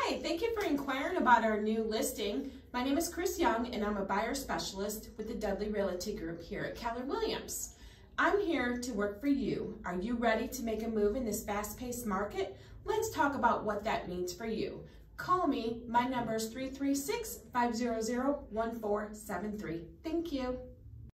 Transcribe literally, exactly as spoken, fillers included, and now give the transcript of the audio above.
Hi, thank you for inquiring about our new listing. My name is Kris Young and I'm a buyer specialist with the Dudley Realty Group here at Keller Williams. I'm here to work for you. Are you ready to make a move in this fast-paced market? Let's talk about what that means for you. Call me. My number is three three six, five zero zero, one four seven three. Thank you.